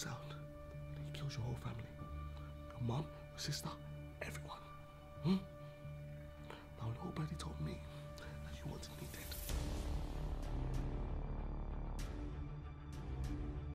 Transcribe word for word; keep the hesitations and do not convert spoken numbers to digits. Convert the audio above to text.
sound. And he kills your whole family. Your mom, your sister, everyone. Hmm? Now little birdie